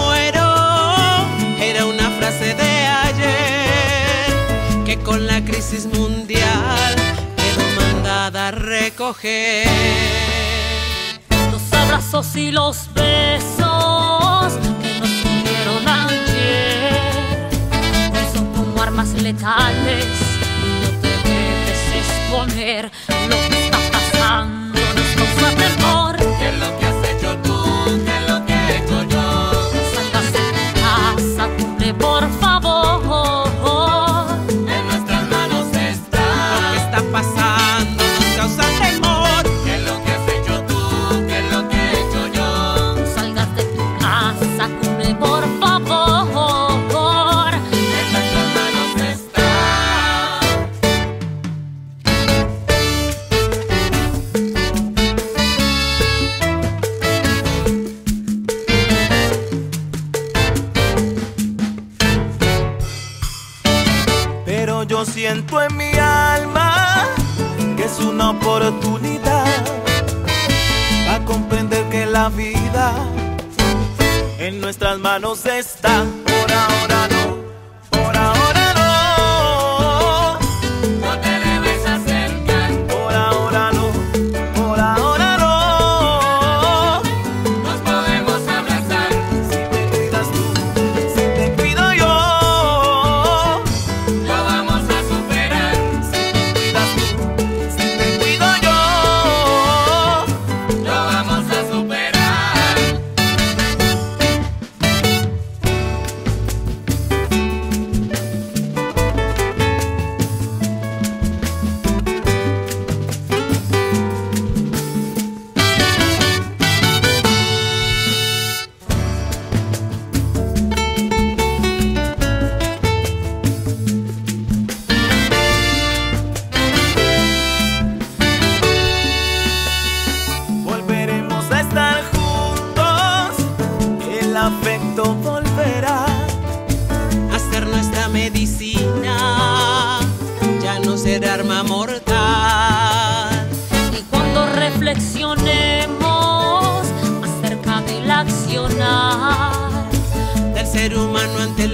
muero era una frase de ayer que con la crisis mundial quedó mandada a recoger. Los abrazos y los besos que nos tuvieron ayer hoy son como armas letales. No te debes exponer. Lo que está pasando nos causa temor. ¿Qué es lo que has hecho tú? ¿Qué es lo que he hecho yo? No salgas de tu casa, cumple por favor. En nuestras manos está. Lo que está pasando nos causa temor. ¿Qué es lo que has hecho tú? ¿Qué es lo que he hecho yo? No salgas de tu casa, cumple por favor. En nuestras manos está. Pero yo siento en mi alma que es una oportunidad para comprender que la vida en nuestras manos está. Por ahora no, por ahora no, No te debes acercar. por ahora no, por ahora no. Nos podemos abrazar. Si te cuidas tú, si te cuido yo. Lo vamos a superar. Si te cuidas tú, si te cuido yo. Lo vamos a superar. Volveremos a estar juntos, el afecto volverá. A ser nuestra medicina, ya no será arma mortal. Y cuando reflexionemos acerca del accionar Del ser humano ante